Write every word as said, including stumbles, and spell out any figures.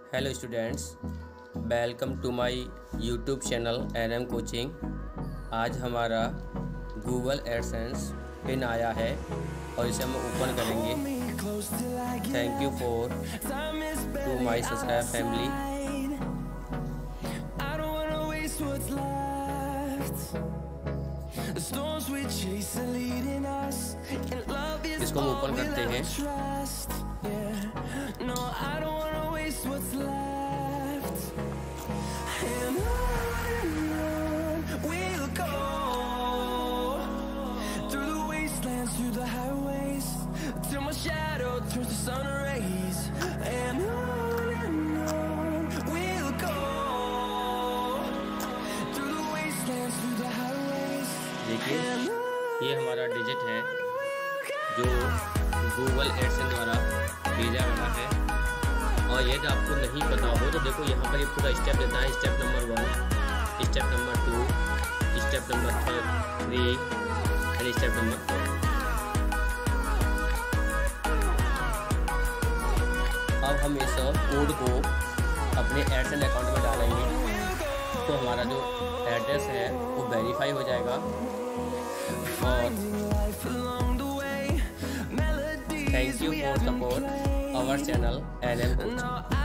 Hello students, welcome to my YouTube channel N M coaching. आज हमारा Google AdSense pin आया है और इसे हम ओपन करेंगे। Thank you for to my subscribe family. इसको हम ओपन करते हैं। What's left, and on we'll go, through the wastelands, through the highways, till my shadow turns to sun rays, and on and on we'll go, through the wastelands, through the highways। देखिए, ये हमारा digit है जो Google AdSense द्वारा भेजा गया है। और यदि आपको नहीं पता हो तो देखो यहाँ पर ये पूरा स्टेप देता है। Step number one, step number two, step number three and step number four. अब हम इस कोड को अपने एडसेंस अकाउंट में डालेंगे तो हमारा जो एड्रेस है वो वेरीफाई हो जाएगा। और thank you for support our channel N M Coaching।